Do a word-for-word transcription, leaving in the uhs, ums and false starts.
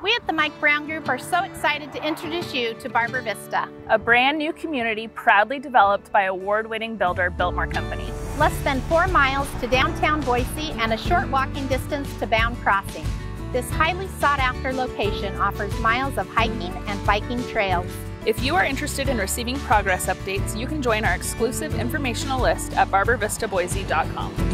We at the Mike Brown Group are so excited to introduce you to Barber Vista, a brand new community proudly developed by award-winning builder Biltmore Company. Less than four miles to downtown Boise and a short walking distance to Bown Crossing. This highly sought-after location offers miles of hiking and biking trails. If you are interested in receiving progress updates, you can join our exclusive informational list at barber vista boise dot com.